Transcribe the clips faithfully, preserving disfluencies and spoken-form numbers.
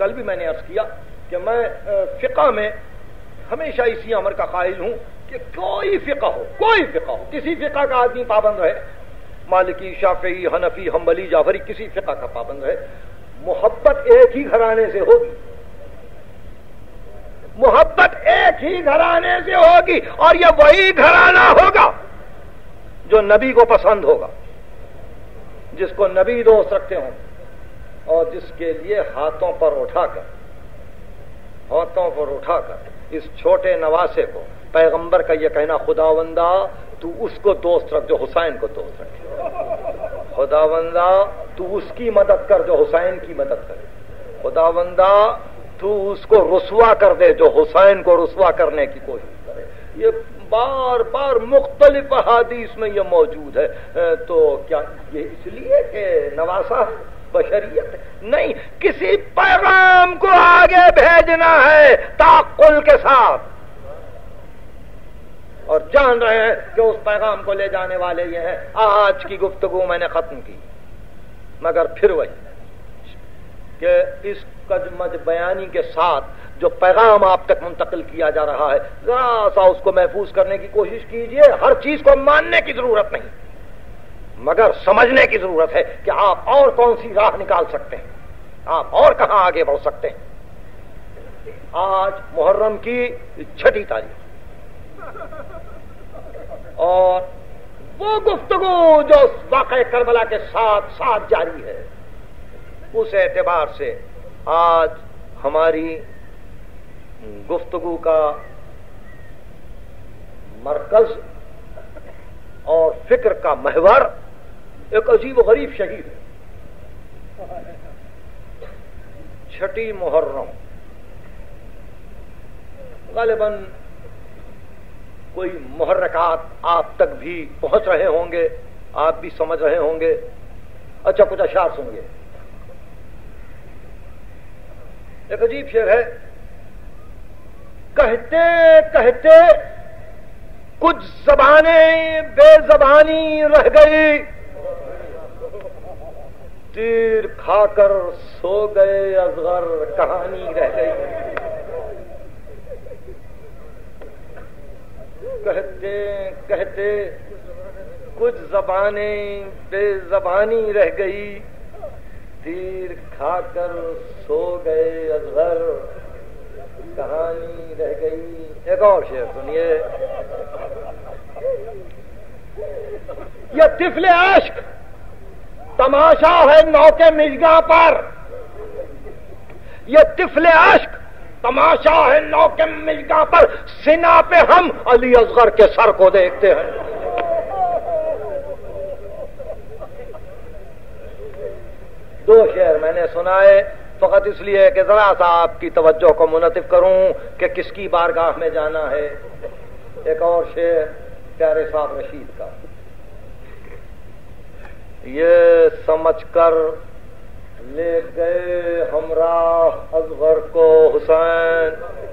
کل بھی میں نے عرض کیا کہ میں فقہ میں ہمیشہ اسی امر کا قائل ہوں کہ کوئی فقہ ہو کوئی فقہ ہو کسی فقہ کا آدمی پابند رہے، مالکی، شافعی، حنفی، حنبلی، جعفری، کسی فقہ کا پابند رہے، محبت ایک ہی گھرانے سے ہوگی، محبت ایک ہی گھرانے سے ہوگی، اور یہ وہی گھرانہ ہوگا جو نبی کو پسند ہوگا، جس کو نبی دوست رکھتے ہوں، اور جس کے لیے ہاتھوں پر اٹھا کر ہاتھوں پر اٹھا کر اس چھوٹے نواسے کو پیغمبر کا یہ کہنا، خداوندا تو اس کو دوست رکھ جو حسین کو دوست رکھے، خداوندا تو اس کی مدد کر جو حسین کی مدد کرے، خداوندا تو اس کو رسوا کر دے جو حسین کو رسوا کرنے کی کوشش کرے. یہ بار بار مختلف احادیث میں یہ موجود ہے. تو کیا یہ اس لیے کہ نواسا بشریت نہیں، کسی پیغام کو آگے بھیجنا ہے تعقل کے ساتھ، اور جان رہے ہیں کہ اس پیغام کو لے جانے والے یہ ہیں. آج کی گفتگو میں نے ختم کی، مگر پھر وہی کہ اس کجمج بیانی کے ساتھ جو پیغام آپ تک منتقل کیا جا رہا ہے، ذرا سا اس کو محفوظ کرنے کی کوشش کیجئے. ہر چیز کو ماننے کی ضرورت نہیں، مگر سمجھنے کی ضرورت ہے کہ آپ اور کون سی راہ نکال سکتے ہیں، آپ اور کہاں آگے بڑھ سکتے ہیں. آج محرم کی چھٹی تاریخ، اور وہ گفتگو جو واقعہ کربلا کے ساتھ ساتھ جاری ہے، اس اعتبار سے آج ہماری گفتگو کا مرکز اور فکر کا محور ایک عجیب و غریب شہید ہے. چھٹی محرم غالباً کوئی محرکات آپ تک بھی پہنچ رہے ہوں گے، آپ بھی سمجھ رہے ہوں گے. اچھا کچھ اشعار سنیے. ایک عجیب شعر ہے، کہتے کہتے کچھ زبانیں بے زبانی رہ گئی، تیر کھا کر سو گئے اصغر کہانی رہ گئی. کہتے کہتے کچھ زبانیں بے زبانی رہ گئی، تیر کھا کر سو گئے اصغر کہانی رہ گئی. ایک اور شعر سنیے. یہ طفل عشق تماشا ہے نو کے مژگاں پر، یہ طفل عشق تماشا ہے نو کے مژگاں پر، سنا پہ ہم علی اصغر کے سر کو دیکھتے ہیں. دو شعر میں نے سنائے فقط اس لیے کہ ذرا سا آپ کی توجہ کو منعطف کروں کہ کس کی بارگاہ میں جانا ہے. ایک اور شعر پیارے صاحب رشید کا، یہ سمجھ کر لے گئے ہمراہ اصغر کو حسین،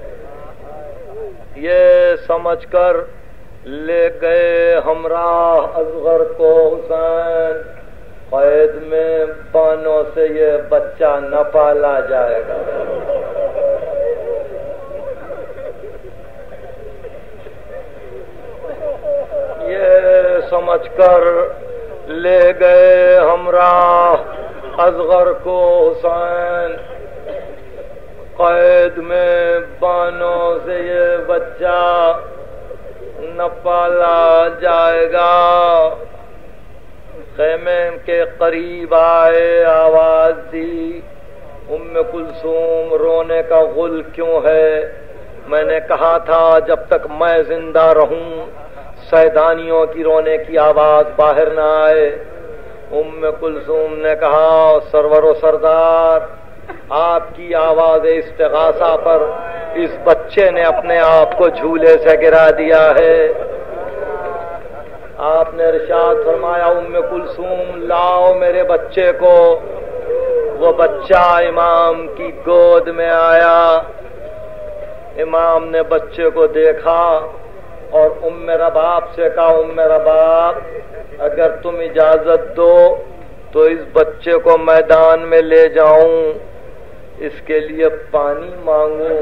یہ سمجھ کر لے گئے ہمراہ اصغر کو حسین، قید میں بانوں سے یہ بچہ نہ پالا جائے گا. یہ سمجھ کر لے گئے ہمراہ اصغر کو حسین، قید میں بانوں سے یہ بچہ نہ پالا جائے گا. خیمے کے قریب آئے آواز دی، ام کلثوم رونے کا غل کیوں ہے؟ میں نے کہا تھا جب تک میں زندہ رہوں سیدانیوں کی رونے کی آواز باہر نہ آئے. ام کلثوم نے کہا سرور و سردار، آپ کی آواز استغاثہ پر اس بچے نے اپنے آپ کو جھولے سے گرا دیا ہے. آپ نے ارشاد فرمایا ام کلثوم لاؤ میرے بچے کو. وہ بچہ امام کی گود میں آیا. امام نے بچے کو دیکھا اور ام رباب سے کہا ام رباب اگر تم اجازت دو تو اس بچے کو میدان میں لے جاؤں. اس کے لیے پانی مانگوں؟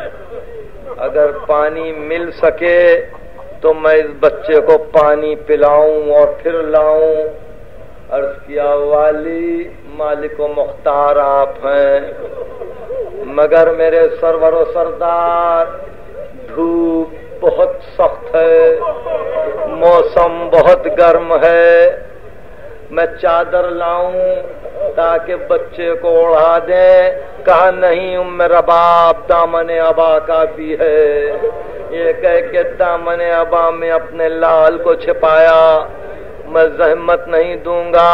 اگر پانی مل سکے تو میں اس بچے کو پانی پلاؤں اور پھر لاؤں۔ عرض کیا والی مالک و مختار آپ ہیں، مگر میرے سرور و سردار دھوپ بہت سخت ہے، موسم بہت گرم ہے، میں چادر لاؤں تاکہ بچے کو اڑا دیں؟ کہا نہیں ام رباب، دامن ابا کافی ہے۔ یہ کہہ کے دامن ابا میں اپنے لال کو چھپایا، میں زحمت نہیں دوں گا۔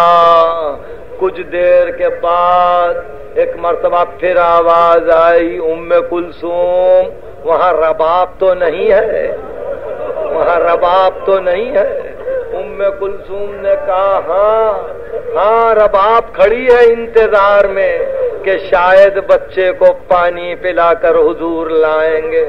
کچھ دیر کے بعد ایک مرتبہ پھر آواز آئی، ام کلثوم وہاں رباب تو نہیں ہے، وہاں رباب تو نہیں ہے۔ ام کلثوم نے کہا ہاں ہاں رباب کھڑی ہے انتظار میں کہ شاید بچے کو پانی پلا کر حضور لائیں گے۔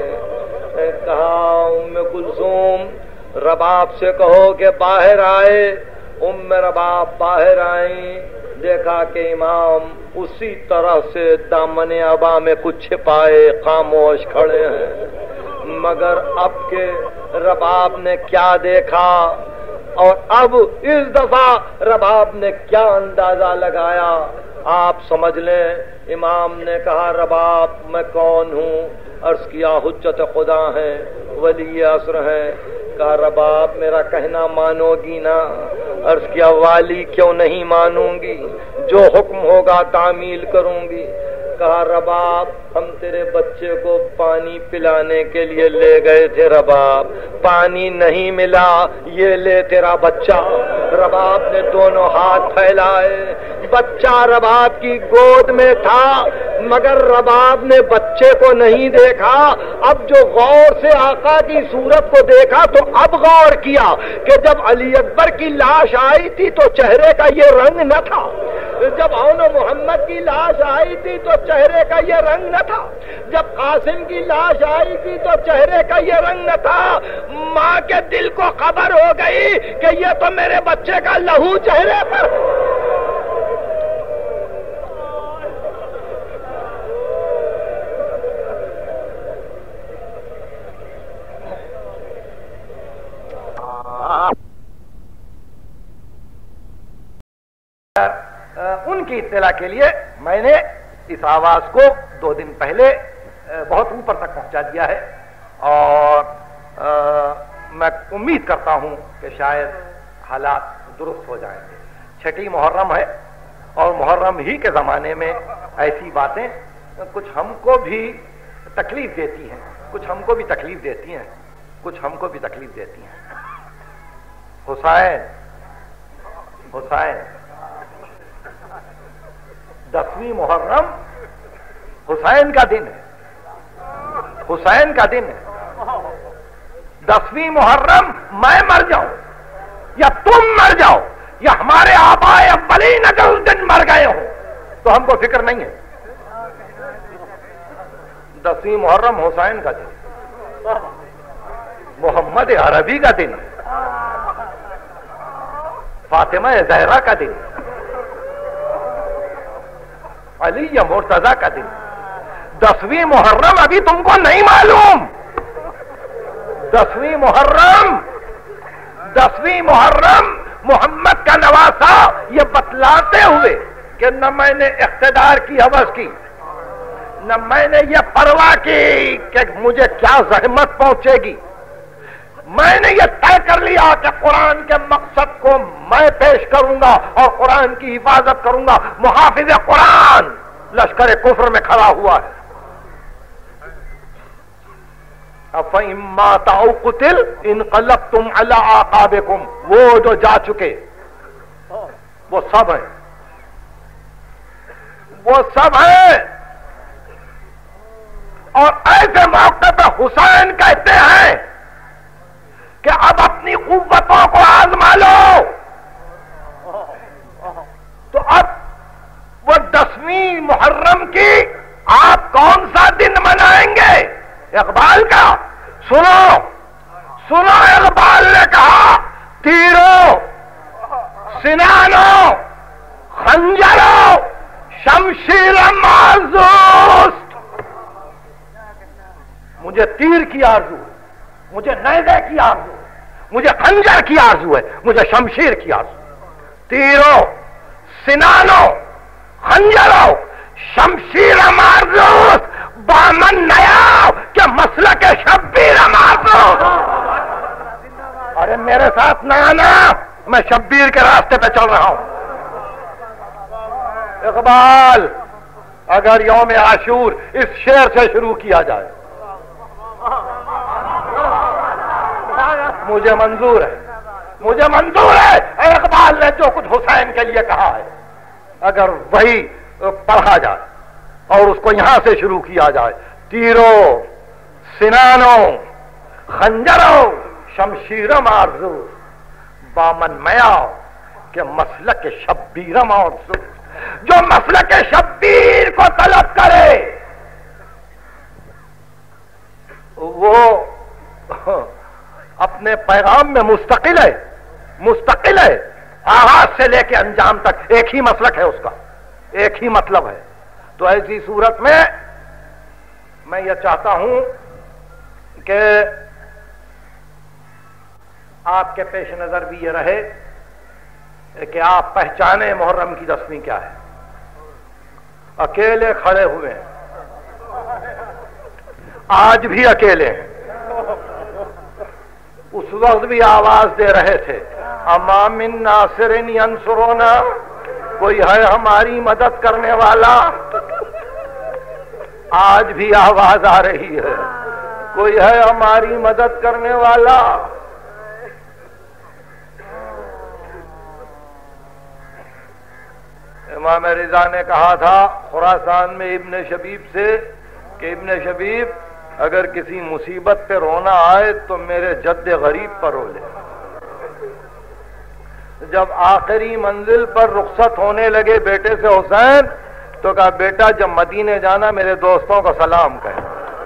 کہا ام کلثوم رباب سے کہو کہ باہر آئے۔ ام رباب باہر آئیں، دیکھا کہ امام اسی طرح سے دامن ابا میں کچھ چھپائے خاموش کھڑے ہیں، مگر اب کے رباب نے کیا دیکھا اور اب اس دفعہ رباب نے کیا اندازہ لگایا آپ سمجھ لیں۔ امام نے کہا رباب میں کون ہوں؟ عرض کیا حجت خدا ہے، ولی عصر ہے۔ کہا رباب میرا کہنا مانو گی نا؟ عرض کیا والی کیوں نہیں مانوں گی، جو حکم ہوگا تعمیل کروں گی۔ کہا رباب ہم تیرے بچے کو پانی پلانے کے لیے لے گئے تھے، رباب پانی نہیں ملا، یہ لے تیرا بچہ۔ رباب نے دونوں ہاتھ پھیلائے، بچہ رباب کی گود میں تھا مگر رباب نے بچے کو نہیں دیکھا۔ اب جو غور سے آقا کی صورت کو دیکھا تو اب غور کیا کہ جب علی اکبر کی لاش آئی تھی تو چہرے کا یہ رنگ نہ تھا، جب اون محمد کی لاش آئی تھی تو چہرے کا یہ رنگ نہ تھا، جب قاسم کی لاش آئی تھی تو چہرے کا یہ رنگ نہ تھا۔ ماں کے دل کو خبر ہو گئی کہ یہ تو میرے بچے کا لہو چہرے پر۔ ان کی اطلاع کے لیے میں نے اس آواز کو دو دن پہلے بہت اوپر تک پہنچا دیا ہے، اور میں امید کرتا ہوں کہ شاید حالات درست ہو جائیں گے۔ چھٹی محرم ہے اور محرم ہی کے زمانے میں ایسی باتیں کچھ ہم کو بھی تکلیف دیتی ہیں، کچھ ہم کو بھی تکلیف دیتی ہیں، کچھ ہم کو بھی تکلیف دیتی ہیں۔ حسین حسین دسویں محرم حسین کا دن ہے، حسین کا دن ہے۔ دسویں محرم میں مر جاؤں یا تم مر جاؤ یا ہمارے آبائے اولین اگر اس دن مر گئے ہوں تو ہم کو فکر نہیں ہے۔ دسویں محرم حسین کا دن، محمد عربی کا دن، فاطمہ زہرا کا دن، علی یا مرتضی کا دن۔ دسویں محرم ابھی تم کو نہیں معلوم، دسویں محرم دسویں محرم محمد کا نواسا یہ بتلاتے ہوئے کہ نہ میں نے اقتدار کی حوث کی، نہ میں نے یہ پرواہ کی کہ مجھے کیا زحمت پہنچے گی، میں نے یہ طے کر لیا کہ قرآن کے مقصد کو میں پیش کروں گا اور قرآن کی حفاظت کروں گا۔ محافظ قرآن لشکر کفر میں کھڑا ہوا ہے۔ أَفَإِن مَّاتَ أَوْ قُتِلَ انقلبتم علی اعقابکم، وہ جو جا چکے وہ سب ہیں، وہ سب ہیں۔ اور ایسے موقع پہ حسین کہتے ہیں کہ اب اپنی قوتوں کو آزما لو، تو اب وہ دسویں محرم کی آپ کون سا دن منائیں گے؟ اقبال کا سنو سنو اقبال نے کہا تیروں سنانوں خنجروں شمشیر معذور مجھے تیر کی آرزو ہے، مجھے نیزے کی آرزو ہے، مجھے خنجر کی آرزو ہے، مجھے شمشیر کی آرزو ہے۔ تیروں، سنانوں، خنجروں، شمشیر مارزوس بامن نیا کہ مسلک شبیر مارزوس۔ ارے میرے ساتھ نہ آنا، میں شبیر کے راستے پہ چل رہا ہوں۔ اقبال، اگر یوم عاشور اس شعر سے شروع کیا جائے مجھے منظور ہے، مجھے منظور ہے۔ اقبال نے جو کچھ حسین کے لیے کہا ہے اگر وہی پڑھا جائے اور اس کو یہاں سے شروع کیا جائے، تیروں، سنانوں، خنجروں، شمشیرم آرزو بامن میا کہ مسلک شبیرم آرزو، جو مسلک شبیر کو طلب کرے وہ اپنے پیغام میں مستقل ہے، مستقل ہے، آغاز سے لے کے انجام تک ایک ہی مسلک ہے، اس کا ایک ہی مطلب ہے۔ تو ایسی صورت میں میں یہ چاہتا ہوں کہ آپ کے پیش نظر بھی یہ رہے کہ آپ پہچانے محرم کی دسویں کیا ہے۔ اکیلے کھڑے ہوئے ہیں، آج بھی اکیلے ہیں، اس وقت بھی آواز دے رہے تھے اما من ناصر ینصرنا، کوئی ہے ہماری مدد کرنے والا؟ آج بھی آواز آ رہی ہے، کوئی ہے ہماری مدد کرنے والا؟ امام رضا نے کہا تھا خراسان میں ابن شبیب سے کہ ابن شبیب، اگر کسی مصیبت پہ رونا آئے تو میرے جد غریب پر رو لے۔ جب آخری منزل پر رخصت ہونے لگے بیٹے سے حسین تو کہا بیٹا جب مدینے جانا میرے دوستوں کو سلام کہے،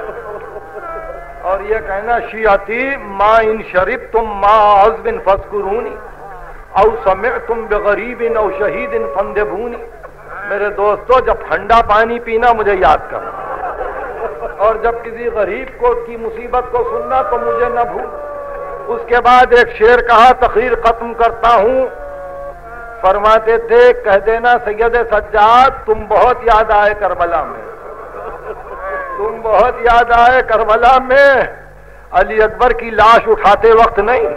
اور یہ کہنا شیعتی ما ان شرب تم ما عذب فاذکرونی او سمعتم بغریب او شہید فاندبونی، میرے دوستو جب ٹھنڈا پانی پینا مجھے یاد کرنا، اور جب کسی غریب کو کی مصیبت کو سننا تو مجھے نہ بھول۔ اس کے بعد ایک شعر کہا، تقریر ختم کرتا ہوں، فرماتے تھے کہہ دینا سید سجاد تم بہت یاد آئے کربلا میں، تم بہت یاد آئے کربلا میں، علی اکبر کی لاش اٹھاتے وقت نہیں،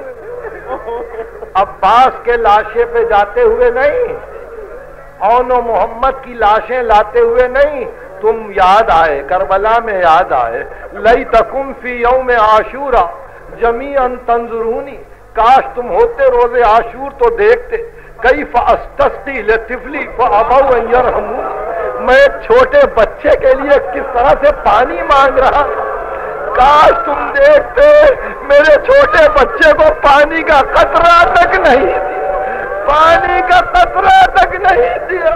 عباس کے لاشے پہ جاتے ہوئے نہیں، اون و محمد کی لاشیں لاتے ہوئے نہیں، تم یاد آئے کربلا میں، یاد آئے۔ لیتکم فی یوم عاشورا جمیعا تنظرونی، کاش تم ہوتے روز عاشور تو دیکھتے، کیف استسقی لطفلی فابوا ان یرحمونی، میں ایک چھوٹے بچے کے لیے کس طرح سے پانی مانگ رہا، کاش تم دیکھتے میرے چھوٹے بچے کو پانی کا قطرہ تک نہیں دیا، پانی کا قطرہ تک نہیں دیا۔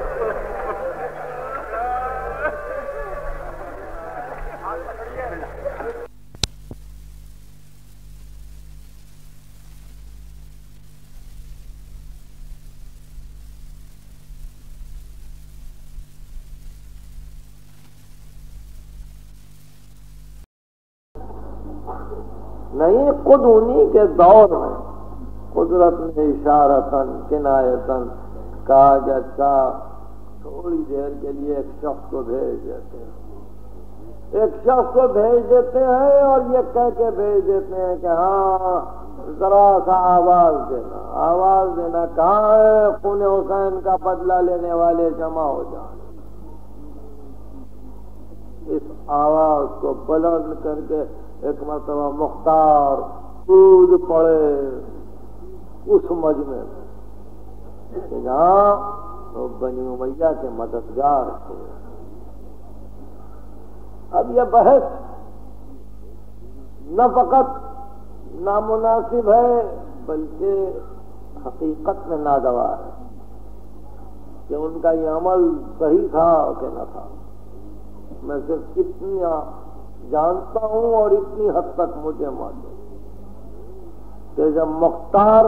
نہیں، خود انہی کے دور میں قدرت نے اشارتاً کنایتاً کہا کہ اچھا تھوڑی دیر کے لیے ایک شخص کو بھیج دیتے ہیں، ایک شخص کو بھیج دیتے ہیں اور یہ کہہ کے بھیج دیتے ہیں کہ ہاں ذرا سا آواز دینا، آواز دینا کہاں ہے، خون حسین کا بدلہ لینے والے جمع ہو جائیں۔ اس آواز کو بلند کر کے ایک مرتبہ مختار کود پڑے اس مجمع میں کہ جہاں وہ بنی امیہ کے مددگار تھے۔ اب یہ بحث نہ فقط نامناسب ہے بلکہ حقیقت میں ناگوار ہے کہ ان کا یہ عمل صحیح تھا کہ نہ تھا۔ میں صرف اتنی جانتا ہوں اور اتنی حد تک مجھے معلوم کہ جب مختار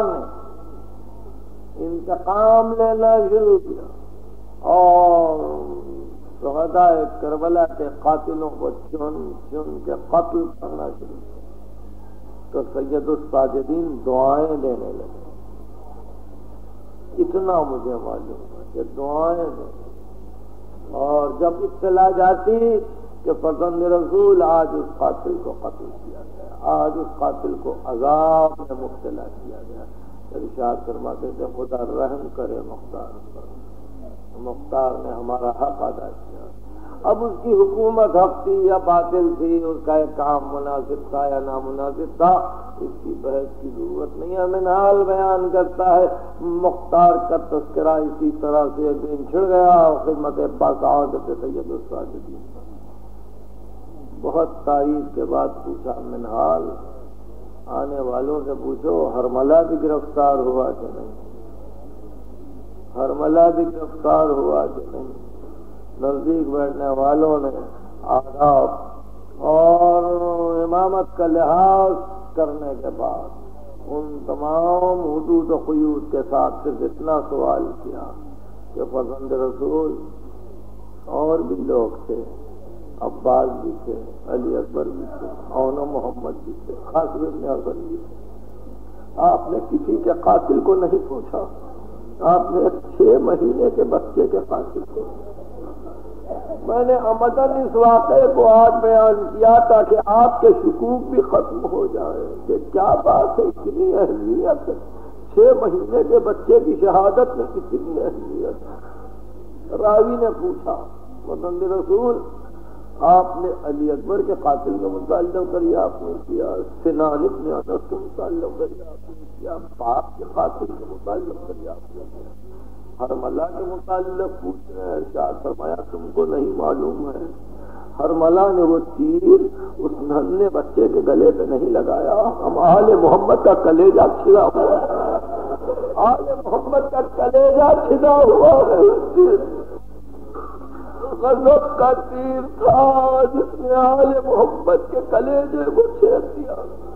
نے انتقام لینا شروع کیا اور شہداء کربلا کے قاتلوں کو چن چن کے قتل کرنا شروع کیا تو سید الساجدین دعائیں دینے لگے. اتنا مجھے معلوم ہے کہ دعائیں دینے. اور جب اطلاع جاتی کہ فرزند رسول آج اس قاتل کو قتل کیا گیا, آج اس قاتل کو عذاب میں مبتلا کیا گیا, ارشاد فرماتے تھے خدا رحم کرے مختار پر. مختار نے ہمارا حق ادا کیا. اب اس کی حکومت حق تھی یا باطل تھی, اس کا ایک کام مناسب تھا یا نامناسب تھا, اس کی بحث کی ضرورت نہیں ہے. منہال بیان کرتا ہے مختار کا تذکرہ اسی طرح سے ایک دن چھڑ گیا خدمت باقاعدت سید الساجدین. بہت تاریخ کے بعد پوچھا منہال, آنے والوں سے پوچھو ہرملہ بھی گرفتار ہوا کہ نہیں, ہرملہ بھی گرفتار ہوا کہ نہیں. نزدیک بیٹھنے والوں نے آداب اور امامت کا لحاظ کرنے کے بعد ان تمام حدود و قیود کے ساتھ صرف اتنا سوال کیا کہ فرزند رسول اور بھی لوگ تھے, عباس بھی تھے, علی اکبر بھی تھے, اون محمد بھی تھے, قاسم بن حسن بھی تھے. آپ نے کسی کے قاتل کو نہیں پوچھا, آپ نے چھ مہینے کے بچے کے قاتل کو. میں نے عمدن اس واقعے کو آج بیان کیا تاکہ آپ کے شکوک بھی ختم ہو جائے کہ کیا بات ہے, اتنی اہمیت ہے. چھ مہینے کے بچے کی شہادت میں اتنی اہمیت. راوی نے پوچھا فرزند رسول آپ نے علی اکبر کے قاتل کا متعلق دریافت نہیں کیا, سنان ابن انس کے متعلق دریافت نہیں کیا, باپ کے قاتل کے متعلق دریافت نہیں کیا, ہرملہ کے متعلق پوچھ رہے ہیں. ارشاد فرمایا تم کو نہیں معلوم ہے ہرملہ نے وہ تیر اس ننھے بچے کے گلے پہ نہیں لگایا, ہم آل محمد کا کلیجہ چھدا ہوا ہے, آل محمد کا کلیجہ چھدا ہوا ہے. غضب کا تیر تھا جس نے آل محمد کے کلیجے کو چھید دیا.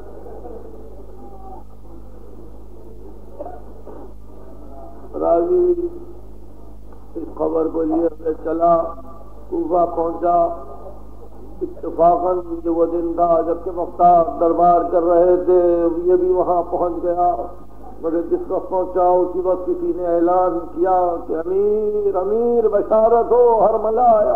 راوی اس خبر کو لیے میں چلا, کوفہ پہنچا. اتفاقاً یہ وہ دن تھا جبکہ مختار دربار کر رہے تھے, یہ بھی وہاں پہنچ گیا. مگر جس وقت پہنچا اسی وقت کسی نے اعلان کیا کہ امیر امیر بشارت ہو, ہرملہ آیا.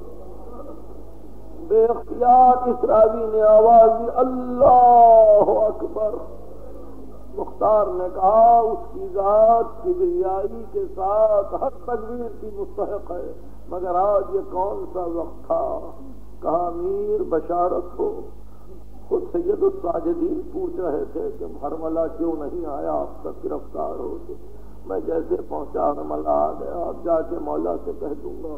بے اختیار اس راوی نے آواز دی اللہ اکبر. مختار نے کہا اس کی ذات کبریائی کے ساتھ ہر تکبیر کی مستحق ہے, مگر آج یہ کون سا وقت تھا. کہا امیر بشارت ہو. خود سید الساجدین پوچھ رہے تھے کہ ہرملہ کیوں نہیں آیا, آپ تک گرفتار ہو گئے. میں جیسے پہنچا ہرملہ آ گیا, اب جا کے مولا سے کہہ دوں گا.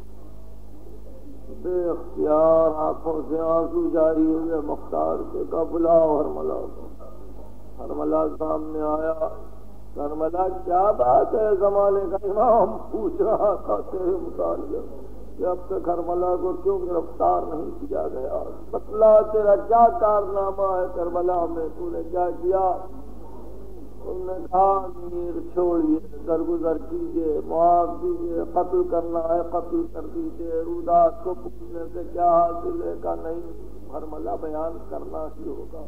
بے اختیار آنکھوں سے آنسو جاری ہوئے مختار سے, کہا بلاؤ ہرملہ کو. ہرملہ سامنے آیا. ہرملہ کیا بات ہے, زمانے کا امام پوچھ رہا تھا تیرے متعلق کہ اب تک ہرملہ کو کیوں گرفتار نہیں کیا گیا, بتلا تیرا کیا کارنامہ ہے کربلا میں, تو نے کیا کیا. انہوں نے کہا امیر چھوڑیے, درگزر کیجیے, معاف کیجیے, قتل کرنا ہے قتل کر دیجیے. رودات کو پوچھنے سے کیا حاصل ہے, کا نہیں, ہرملہ بیان کرنا ہی ہوگا.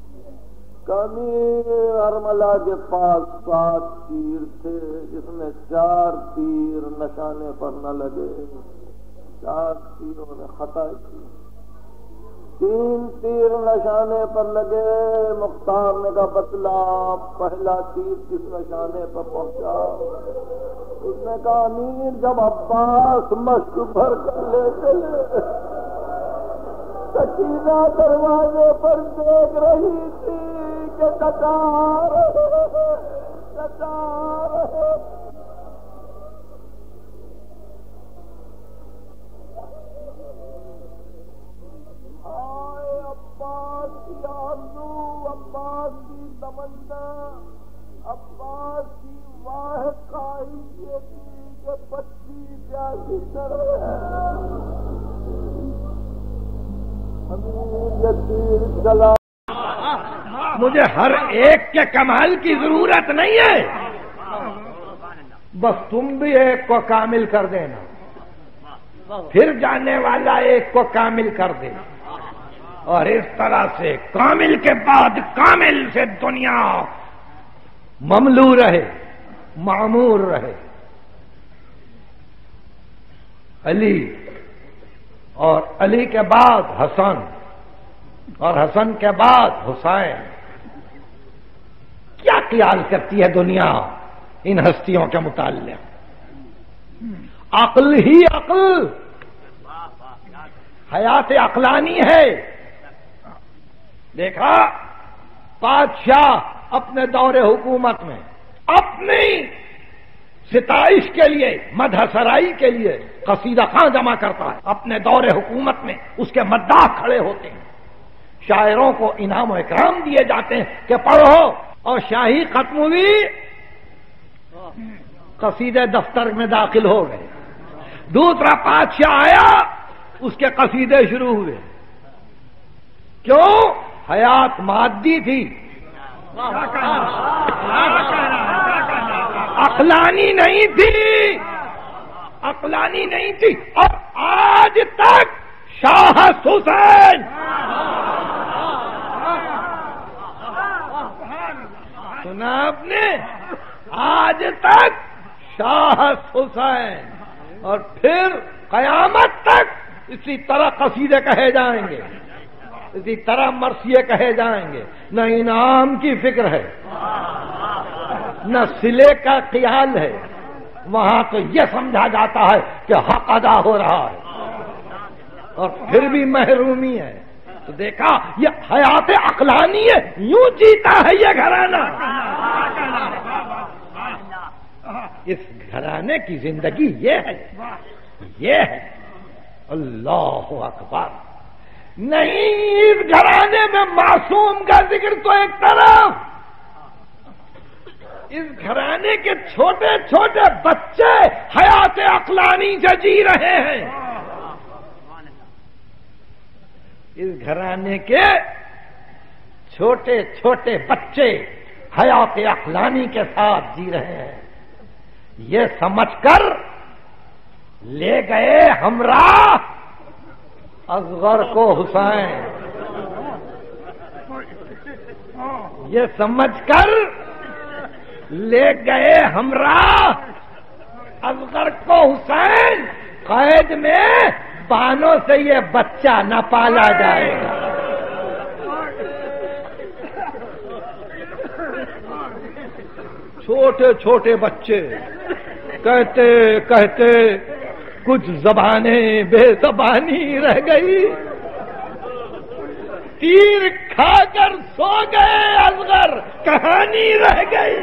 کمی ہرملہ کے پاس سات تیر تھے جس میں چار تیر نشانے پر نہ لگے, چار تیروں نے خطا کی. تین تیر نشانے پر لگے. مختار نے کہا بتلا پہلا تیر کس نشانے پر پہنچا. اس نے کہا امیر جب عباس مشک بھر کر لے چلے, سکینہ دروازے پر دیکھ رہی تھی کہ کٹار کٹار آئے عباس کی آرزو, عباس کی تمنا, عباس کی واحد خواہش یہ تھی کہ بچی پیاسی کرے. چلا مجھے ہر ایک کے کمال کی ضرورت نہیں ہے, بس تم بھی ایک کو کامل کر دینا. پھر جانے والا ایک کو کامل کر دے، اور اس طرح سے کامل کے بعد کامل سے دنیا مملو رہے، معمور رہے۔ علی، اور علی کے بعد حسن، اور حسن کے بعد حسین۔ کیا خیال کرتی ہے دنیا ان ہستیوں کے متعلق؟ عقل ہی عقل، حیات عقلانی ہے۔ دیکھا بادشاہ اپنے دور حکومت میں اپنی ستائش کے لیے، مدح سرائی کے لیے قصیدہ خاں جمع کرتا ہے۔ اپنے دور حکومت میں اس کے مداح کھڑے ہوتے ہیں، شاعروں کو انعام و اکرام دیے جاتے ہیں کہ پڑھو، اور شاہی ختم ہوئی، قصیدے دفتر میں داخل ہو گئے۔ دوسرا بادشاہ آیا، اس کے قصیدے شروع ہوئے۔ کیوں؟ حیات مادی تھی، عقلانی نہیں تھی، عقلانی نہیں تھی۔ اور آج تک شاہ حسین، سنا آپ نے؟ آج تک شاہ حسین، اور پھر قیامت تک اسی طرح قصیدے کہے جائیں گے، اسی طرح مرثیے کہے جائیں گے۔ نہ انعام کی فکر ہے، نہ صلے کا خیال ہے، وہاں تو یہ سمجھا جاتا ہے کہ حق ادا ہو رہا ہے، اور پھر بھی محرومی ہے۔ تو دیکھا، یہ حیات عقلانی ہے، یوں جیتا ہے یہ گھرانہ۔ اس گھرانے کی زندگی یہ ہے، یہ ہے۔ اللہ اکبر۔ نہیں، اس گھرانے میں معصوم کا ذکر تو ایک طرف، اس گھرانے کے چھوٹے چھوٹے بچے حیات عقلانی سے جی رہے ہیں۔ اس گھرانے کے چھوٹے چھوٹے بچے حیات عقلانی کے ساتھ جی رہے ہیں۔ یہ سمجھ کر لے گئے ہمراہ اصغر کو حسین، یہ سمجھ کر لے گئے ہمراہ اصغر کو حسین، قید میں پانوں سے یہ بچہ نہ پالا جائے گا۔ چھوٹے چھوٹے بچے کہتے کہتے کچھ زبانیں بے زبانی رہ گئی، تیر کھا کر سو گئے اصغر، کہانی رہ گئی۔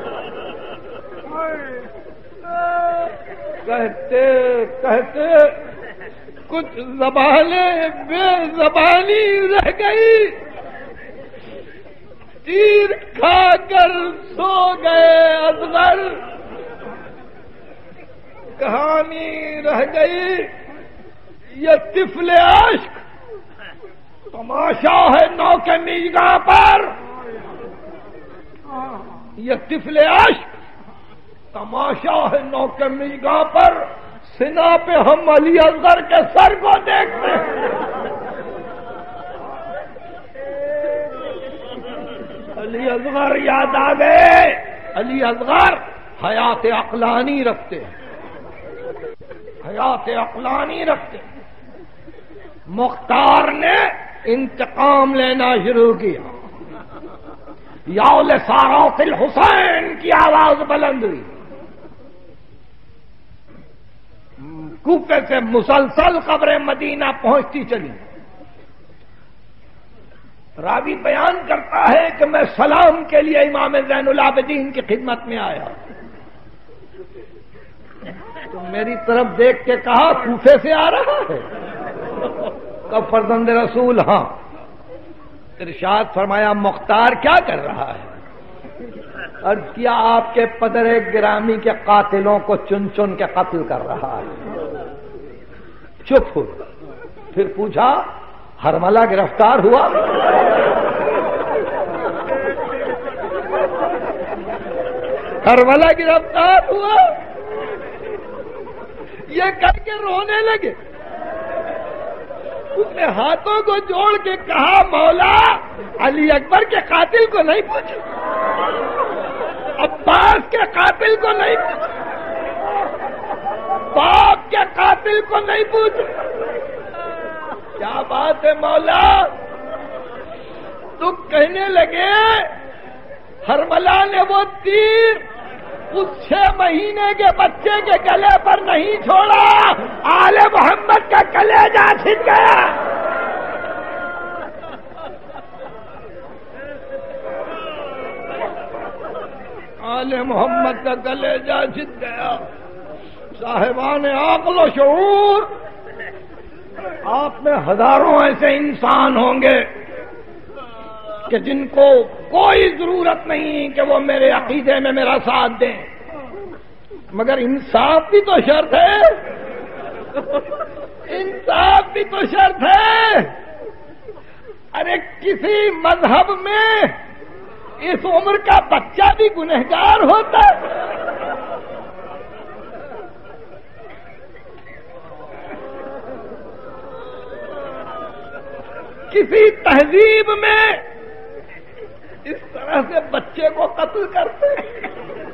کہتے کہتے کچھ زبانیں بے زبانی رہ گئی، تیر کھا کر سو گئے اصغر، کہانی رہ گئی۔ یہ طفل عشق تماشا ہے نو کے میگاں پر، یہ طفل عشق تماشا ہے نو کے میگاں پر، سنا پہ ہم علی اصغر کے سر کو دیکھتے ہیں۔ علی اصغر یاد آ گئے، علی اصغر حیات عقلانی رکھتے ہیں، حیات عقلانی رکھتے ہیں۔ مختار نے انتقام لینا شروع کیا، یا لسارات الحسین کی آواز بلند ہوئی، کوفے سے مسلسل قبر مدینہ پہنچتی چلی۔ راوی بیان کرتا ہے کہ میں سلام کے لیے امام زین العابدین کی خدمت میں آیا، تو میری طرف دیکھ کے کہا کوفے سے آ رہا ہے؟ کب فرزند رسول؟ ہاں۔ ارشاد فرمایا مختار کیا کر رہا ہے؟ عرض کیا آپ کے پدر گرامی کے قاتلوں کو چن چن کے قتل کر رہا ہے۔ چپ ہو، پھر پوچھا ہرملہ گرفتار ہوا؟ ہرملہ گرفتار ہوا؟ یہ کر کے رونے لگے. اس نے ہاتھوں کو جوڑ کے کہا مولا علی اکبر کے قاتل کو نہیں پوچھو, عباس کے قاتل کو نہیں پوچھو, باپ کے قاتل کو نہیں پوچھو. کیا بات ہے مولا. تو کہنے لگے ہرملا نے وہ تیر اس چھ مہینے کے بچے کے گلے پر نہیں چھوڑا, آل محمد کا کلیجہ چھن گیا. آل محمد کا کلیجہ چھن گیا. صاحبان عقل و شعور, آپ میں ہزاروں ایسے انسان ہوں گے کہ جن کو کوئی ضرورت نہیں کہ وہ میرے عقیدے میں میرا ساتھ دیں, مگر انصاف بھی تو شرط ہے, انصاف بھی تو شرط ہے. ارے کسی مذہب میں اس عمر کا بچہ بھی گنہگار ہوتا ہے. کسی تہذیب میں اس طرح سے بچے کو قتل کرتے ہیں.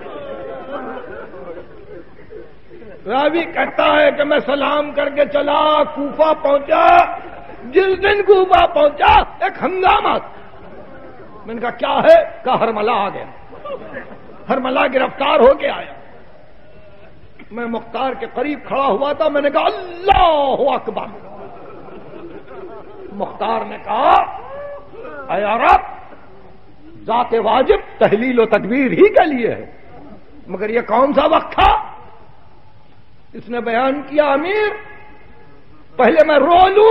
راوی کہتا ہے کہ میں سلام کر کے چلا, کوفہ پہنچا. جس دن کوفہ پہنچا ایک ہنگامہ. میں نے کہا کیا ہے؟ کہا ہرملا آ گیا. ہرملا گرفتار ہو کے آیا. میں مختار کے قریب کھڑا ہوا تھا. میں نے کہا اللہ اکبر. مختار نے کہا اے عرب, ذات واجب تحلیل و تکبیر ہی کے لیے ہے, مگر یہ کون سا وقت تھا؟ اس نے بیان کیا امیر پہلے میں رو لوں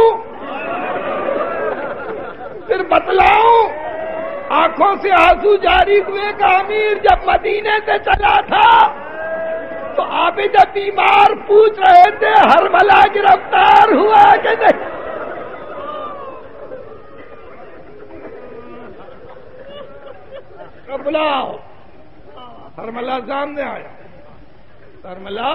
پھر بتلاؤں. آنکھوں سے آنسو جاری ہوئے کہ امیر جب مدینے سے چلا تھا تو آپ جب بیمار پوچھ رہے تھے ہرملا گرفتار ہوا کہ نہیں. بلاؤ. ہرملا سامنے آیا. ہرملا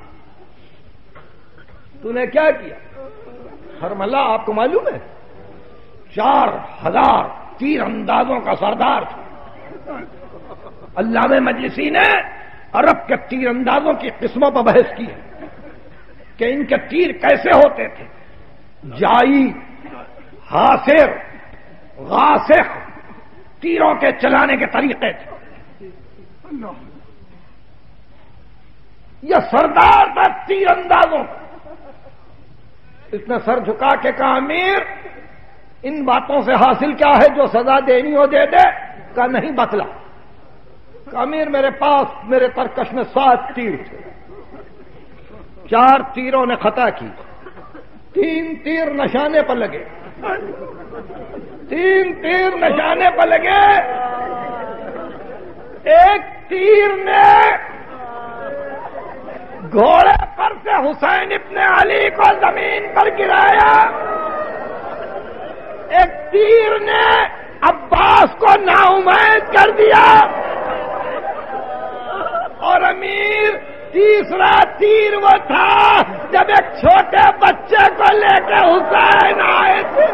تو نے کیا کیا؟ ہرملا آپ کو معلوم ہے چار ہزار تیر اندازوں کا سردار تھا. علامہ مجلسی نے عرب کے تیر اندازوں کی قسموں پر بحث کی ہے کہ ان کے تیر کیسے ہوتے تھے. جائی, حاصر, غاسق تیروں کے چلانے کے طریقے تھے. یہ سردار تھا تیر اندازوں. اس نے سر جھکا کے کہا امیر ان باتوں سے حاصل کیا ہے؟ جو سزا دینی ہو دے دے. کہا نہیں بتلا. کہا امیر میرے پاس میرے ترکش میں سات تیر تھے. چار تیروں نے خطا کی, تین تیر نشانے پر لگے, تین تیر نشانے پر لگے. ایک تیر نے گھوڑے پر سے حسین ابن علی کو زمین پر گرایا. ایک تیر نے عباس کو نا امید کر دیا. اور امیر تیسرا تیر وہ تھا جب ایک چھوٹے بچے کو لے کے حسین آئے تھے.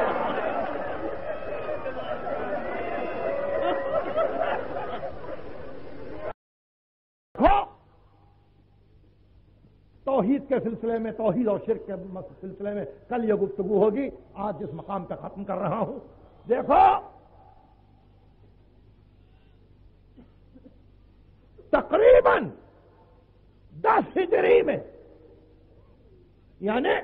توحید کے سلسلے میں, توحید اور شرک کے سلسلے میں کل یہ گفتگو ہوگی. آج جس مقام پہ ختم کر رہا ہوں, دیکھو تقریباً دس ہجری میں یعنی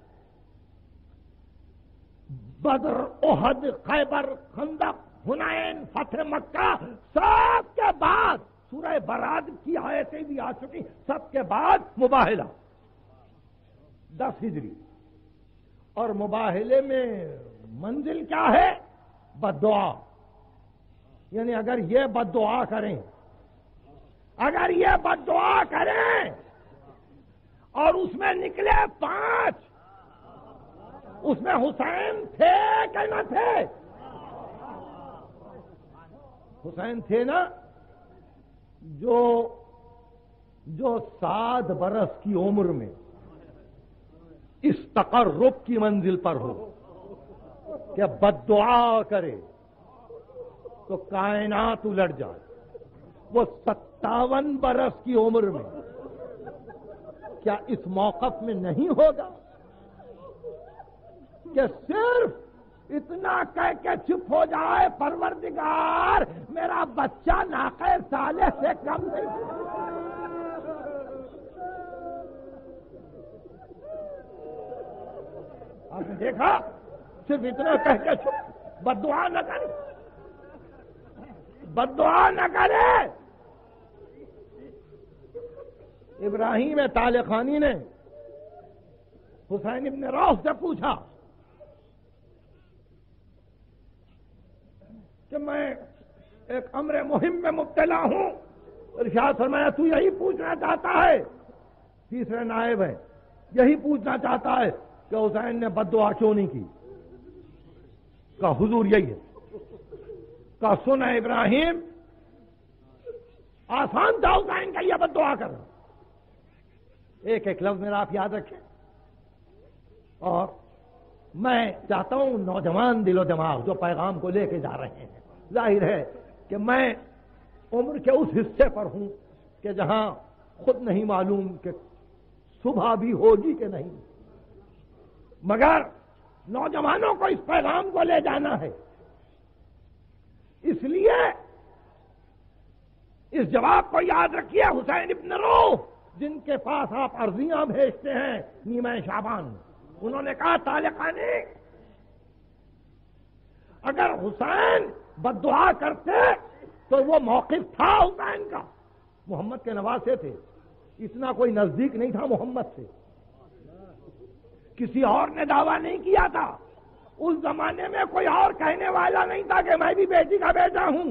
بدر, احد, خیبر, خندق, حنین, فتح مکہ سب کے بعد سورہ برات کی آیتیں بھی آ چکی. سب کے بعد مباہلہ دس ہجری. اور مباہلے میں منزل کیا ہے؟ بد دعا. یعنی اگر یہ بد دعا کریں, اگر یہ بد دعا کریں اور اس میں نکلے پانچ, اس میں حسین تھے کہ نہ تھے؟ حسین تھے نا, جو جو سات برس کی عمر میں اس تقرب کی منزل پر ہو کہ بد دعا کرے تو کائنات الٹ جائے. وہ ستاون برس کی عمر میں کیا اس موقف میں نہیں ہوگا کہ صرف اتنا کہہ کے چپ ہو جائے پروردگار میرا بچہ ناقہ صالح سے کم نہیں. آپ نے دیکھا صرف اتنا کہہ کے چپ, بد دعا نہ کرے, بد دعا نہ کرے. ابراہیم طالقانی نے حسین ابن روح سے پوچھا کہ میں ایک امر مہم میں مبتلا ہوں. ارشاد فرمایا تو یہی پوچھنا چاہتا ہے, تیسرے نائب ہے, یہی پوچھنا چاہتا ہے کہ حسین نے بد دعا کیوں نہیں کی. کہا حضور یہی ہے. کہا سنا ابراہیم, آسان تھا حسین کا یہ بد دعا کرنا. ایک ایک لفظ میرا آپ یاد رکھیں. اور میں چاہتا ہوں نوجوان دل و دماغ جو پیغام کو لے کے جا رہے ہیں, ظاہر ہے کہ میں عمر کے اس حصے پر ہوں کہ جہاں خود نہیں معلوم کہ صبح بھی ہوگی کہ نہیں, مگر نوجوانوں کو اس پیغام کو لے جانا ہے. اس لیے اس جواب کو یاد رکھیے. حسین ابن روح جن کے پاس آپ عرضیاں بھیجتے ہیں نیمہ شعبان, انہوں نے کہا طالقانی اگر حسین بد دعا کرتے تو وہ موقف تھا حسین کا, محمد کے نواسے تھے, اتنا کوئی نزدیک نہیں تھا محمد سے, کسی اور نے دعویٰ نہیں کیا تھا. اس زمانے میں کوئی اور کہنے والا نہیں تھا کہ میں بھی بیٹی کا بیٹا ہوں.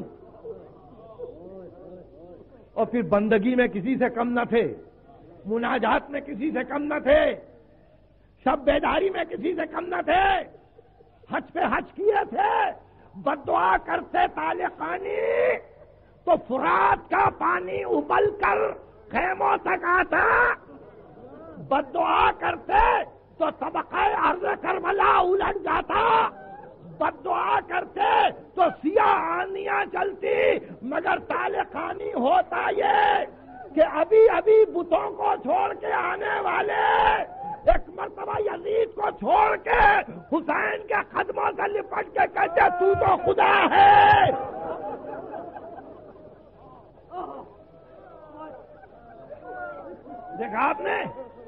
اور پھر بندگی میں کسی سے کم نہ تھے, مناجات میں کسی سے کم نہ تھے, شب بیداری میں کسی سے کم نہ تھے, حج پہ حج کیے تھے. بد دعا کرتے طالقانی تو فرات کا پانی ابل کر خیموں تک آتا. بد دعا کرتے تو طبقہ عرض کربلا الٹ جاتا. بد دعا کرتے تو سیاہ آندیاں چلتی. مگر طالقانی ہوتا یہ کہ ابھی ابھی بتوں کو چھوڑ کے آنے والے ایک مرتبہ یزید کو چھوڑ کے حسین کے قدموں سے لپٹ کے کہتے تو تو خدا ہے. دیکھا آپ نے,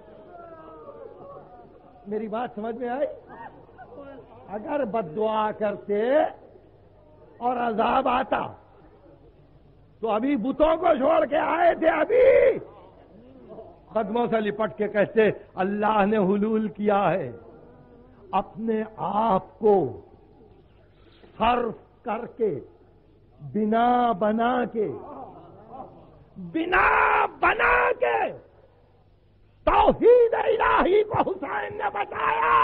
میری بات سمجھ میں آئی. اگر بد دعا کرتے اور عذاب آتا تو ابھی بتوں کو چھوڑ کے آئے تھے, ابھی قدموں سے لپٹ کے کہتے اللہ نے حلول کیا ہے. اپنے آپ کو صرف کر کے بنا بنا کے بنا بنا کے توحید الہی کو حسین نے بتایا.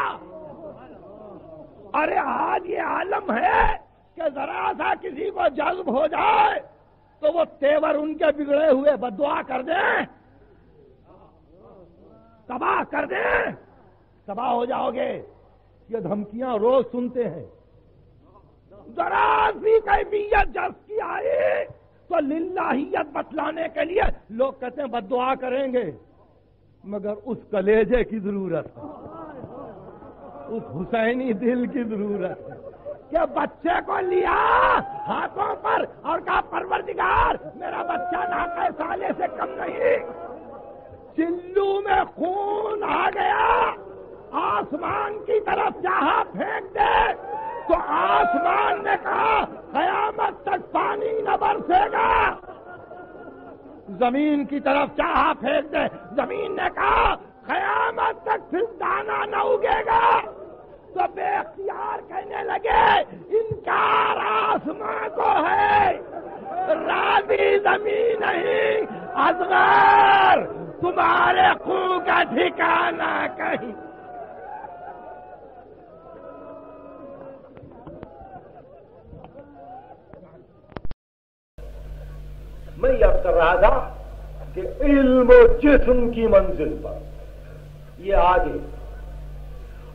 ارے آج یہ عالم ہے کہ ذرا سا کسی کو جذب ہو جائے تو وہ تیور ان کے بگڑے ہوئے بد دعا کر دیں, تباہ کر دیں, تباہ ہو جاؤ گے. یہ دھمکیاں روز سنتے ہیں. ذرا سی کیفیت جذب کی آئی تو للہیت بتلانے کے لیے لوگ کہتے ہیں بد دعا کریں گے, مگر اس کلیجے کی ضرورت ہے, اس حسینی دل کی ضرورت ہے کہ بچے کو لیا ہاتھوں پر اور کہا پروردگار میرا بچہ ناقہ صالح سے کم نہیں. چلو میں خون آ گیا, آسمان کی طرف چاہا پھینک دے تو آسمان نے کہا قیامت تک پانی نہ برسے گا. زمین کی طرف چاہا پھینک دے, زمین نے کہا قیامت تک پھر دانا نہ اگے گا. تو بے اختیار کہنے لگے انکار آسمان کو ہے, راضی زمین نہیں. اصغر تمہارے خون کا ٹھکانہ کہیں. میں یہ کر رہا تھا کہ علم و جسم کی منزل پر یہ آگے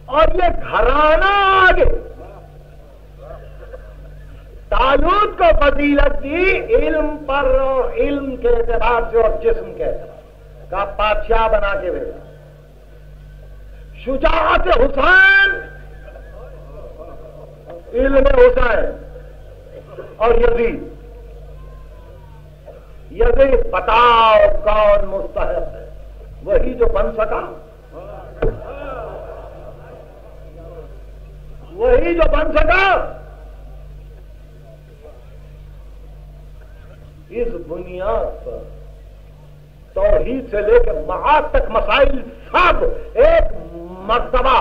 اور یہ گھرانہ آگے طالوت کو فضیلت دی علم پر اور علم کے اعتبار سے اور جسم کے اعتبار کا بادشاہ بنا کے بھیجا. شجاعت حسین علم حسین اور یزید. یزید بتاؤ کون مستحق ہے؟ وہی جو بن سکا، وہی جو بن سکا. اس بنیاد پر توحید سے لے کر معاد تک مسائل سب ایک مرتبہ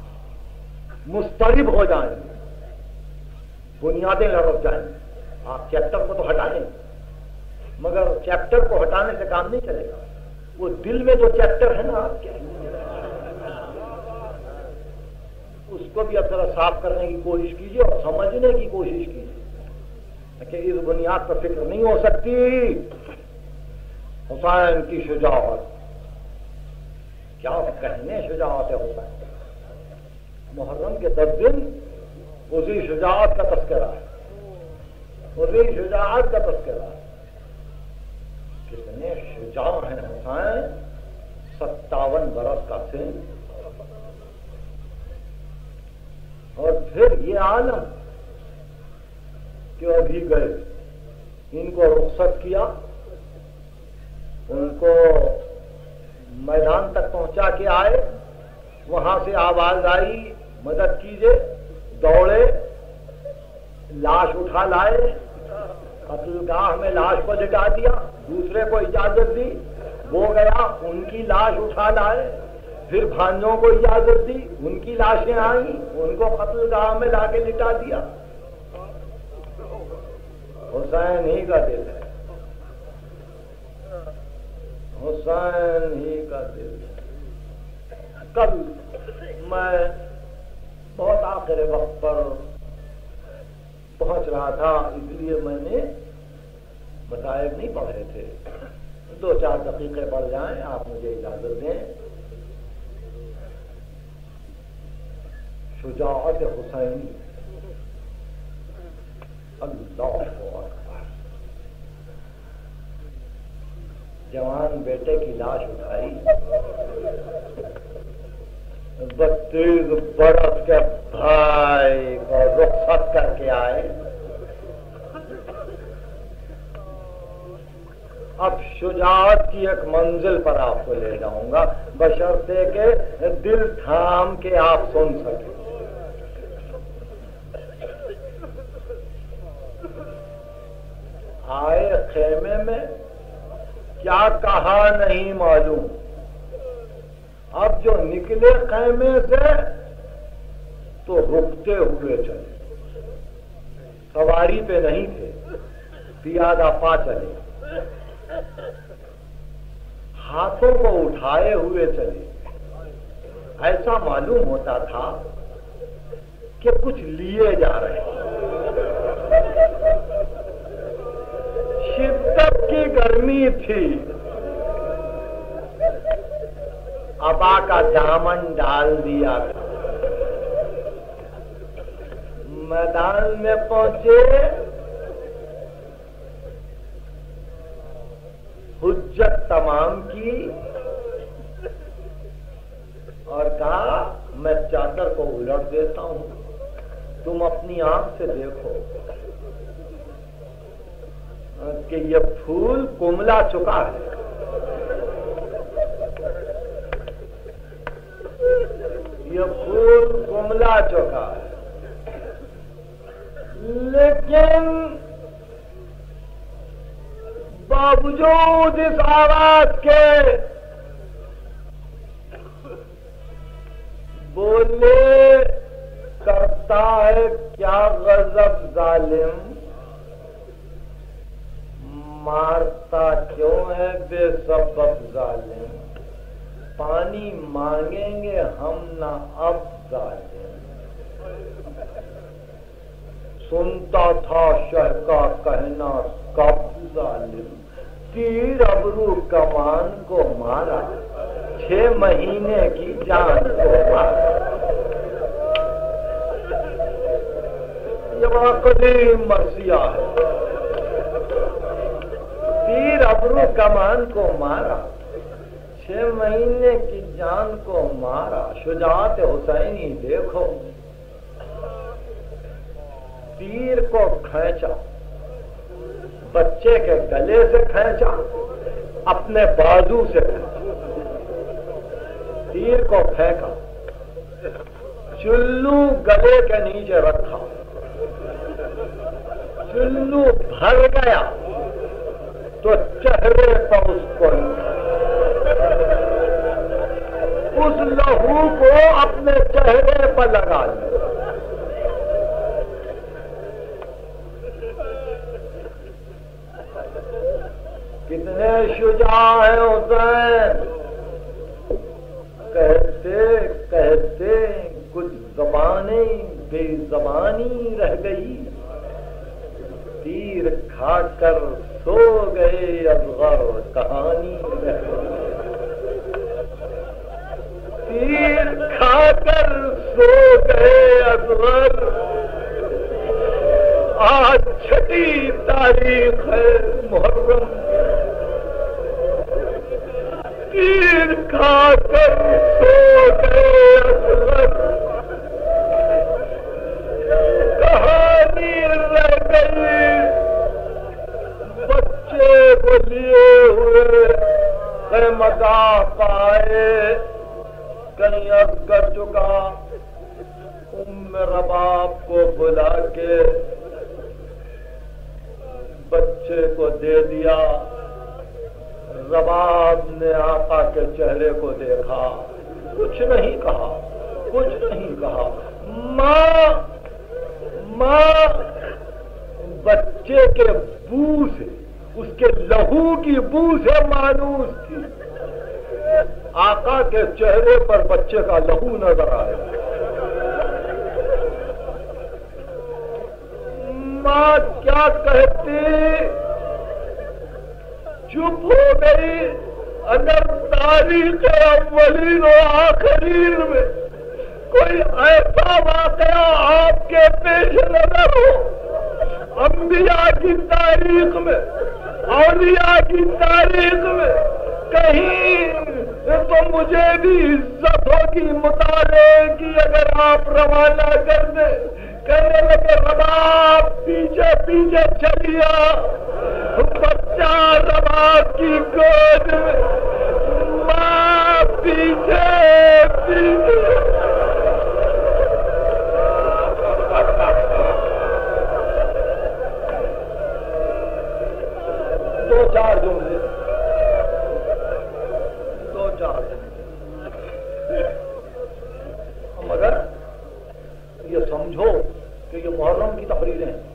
مسترب ہو جائیں گے، بنیادیں لڑک جائیں گے. آپ چیپٹر کو تو ہٹائیں مگر چیپٹر کو ہٹانے سے کام نہیں چلے گا. وہ دل میں جو چیپٹر ہے نا آپ کے، اس کو بھی اب ذرا صاف کرنے کی کوشش کیجیے اور سمجھنے کی کوشش کیجیے کہ اس بنیاد پر فکر نہیں ہو سکتی. حسین کی شجاعت، کیا کہنے شجاعت ہے حسین. محرم کے دس دن اسی شجاعت کا تذکرہ ہے، اسی شجاعت کا تذکرہ ہے. کتنے شجاع ہیں حسین. ستاون برس کا سن اور پھر یہ عالم کہ ابھی گئے، ان کو رخصت کیا، ان کو میدان تک پہنچا کے آئے. وہاں سے آواز آئی مدد کیجیے، دوڑے، لاش اٹھا لائے، قتل گاہ میں لاش کو لٹا دیا. دوسرے کو اجازت دی، وہ گیا، ان کی لاش اٹھا لائے. پھر بھانجوں کو اجازت دی، ان کی لاشیں آئیں، ان کو قتل گاہ میں لا کے لٹا دیا. حسین ہی کا دل ہے، حسین ہی کا دل ہے. کل میں بہت آخر وقت پر پہنچ رہا تھا، اس لیے میں نے مسائل نہیں پڑھے تھے. دو چار دقیقے پڑھ جائیں، آپ مجھے اجازت دیں. شجاعت حسینی. اللہ اکبر. جوان بیٹے کی لاش اٹھائی، بتیس برس کے بھائی کو رخصت کر کے آئے. اب شجاعت کی ایک منزل پر آپ کو لے جاؤں گا، بشرطے کہ دل تھام کے آپ سن سکیں. آئے خیمے میں، کیا کہا نہیں معلوم. اب جو نکلے خیمے سے تو رکتے ہوئے چلے، سواری پہ نہیں تھے، پیادہ پا چلے. ہاتھوں کو اٹھائے ہوئے چلے. ایسا معلوم ہوتا تھا کہ کچھ لیے جا رہے ہیں. شدت کی گرمی تھی، ابا کا دامن ڈال دیا تھا. میدان میں پہنچے، حجت تمام کی اور کہا میں چادر کو الٹ دیتا ہوں، تم اپنی آنکھ سے دیکھو کہ یہ پھول کملا چکا ہے. یہ پھول کملا چکا ہے، لیکن باوجود اس آواز کے بولے کرتا ہے کیا غضب ظالم، مارتا کیوں ہے بے سبب ظالم، پانی مانگیں گے ہم نہ اب ظالم. سنتا تھا شہ کا کہنا کب ظالم، تیر ابرو کمان کو مارا، چھ مہینے کی جان کو مارا. مرتبہ قدیم مرثیہ ہے. تیر ابرو کمان کو مارا، چھ مہینے کی جان کو مارا، شجاعت حسینی دیکھو. تیر کو کھینچا، بچے کے گلے سے کھینچا، اپنے بازو سے کھینچا، تیر کو پھینکا، چلو گلے کے نیچے رکھا، چلو بھر گیا تو چہرے پر اس کو اس لہو کو اپنے چہرے پر لگا لیا. کتنے شجاع ہیں حسین. کہتے کہتے کچھ زبانیں بے زبانی رہ گئی، تیر کھا کر سو گئے اصغر کہانی رہ گئی. تیر کھا کر سو گئے اصغر، آج چھٹی تاریخ ہے محرم. تیر کھا کر سو گئے اصغر، کہانی رہ گئی. بچے کو لیے ہوئے خیمگاہ پائے، کہیں اصغر چکا، ام رباب کو بلا کے بچے کو دے دیا. رباب نے آقا کے چہرے کو دیکھا، کچھ نہیں کہا، کچھ نہیں کہا. ماں ماں بچے کے بو سے، اس کے لہو کی بو سے مانوس تھی. آقا کے چہرے پر بچے کا لہو نظر آیا. ماں کیا کہتی، چپ ہو گئی. اگر تاریخ اولین و آخرین میں کوئی ایسا واقعہ آپ کے پیش نظر ہو، انبیاء کی تاریخ میں، اولیاء کی تاریخ میں کہیں، تو مجھے بھی عزت ہوگی مطالعے کی اگر آپ روانہ کر دیں. کہنے لگے رباب پیچھے پیچھے چلیا، بچہ رباب کی گود میں، ماں پیچھے پیچھے. دو چار جملے دو چار جملے مگر یہ سمجھو کہ یہ محرم کی تقریریں ہیں.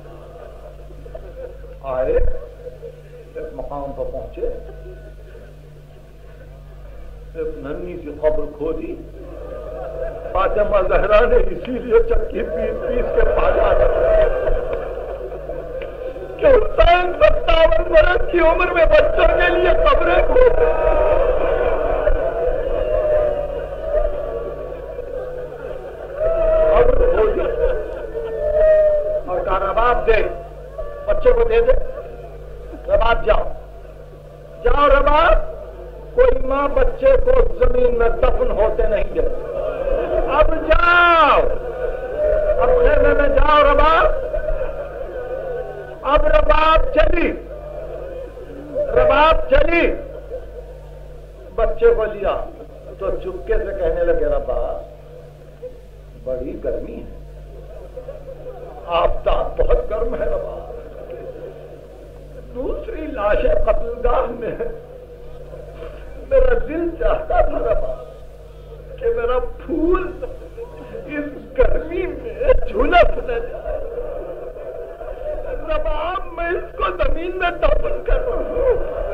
آئے ایک مقام پر پہنچے، ایک ننھی سی قبر کھودی. فاطمہ زہرا نے اسی لیے چکی پیس پیس کے پالا کہ حسین ستاون برس کی عمر میں بچوں کے لیے قبریں کھودے. قبر کھودی اور کہا رباب دے، بچے کو دے دے. رباب جاؤ جاؤ رباب. کوئی ماں بچے کو زمین میں دفن ہوتے نہیں دے. اب جاؤ، اب خیمے میں جاؤ رباب. اب رباب چلی، رباب چلی، بچے کو لیا تو چپکے سے کہنے لگے رباب بڑی گرمی ہے، آفتاب بہت گرم ہے رباب. دوسری لاش قتل گاہ میں میرا دل چاہتا تھا رباب کہ میرا پھول اس گرمی میں جھلس نہ جائے. رباب میں اس کو زمین میں دفن کر رہا ہوں.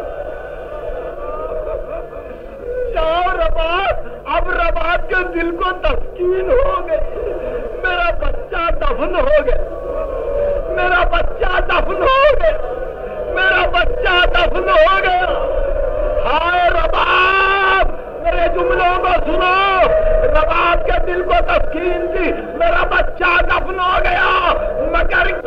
جاؤ رباب. اب رباب کے دل کو تسکین ہو گئی. میرا بچہ دفن ہو گیا، میرا بچہ دفن ہو گیا، میرا بچہ دفن ہو گیا. ہائے رباب، میرے جملوں کو سنو. رباب کے دل کو تسکین تھی، میرا بچہ دفن ہو گیا، مگر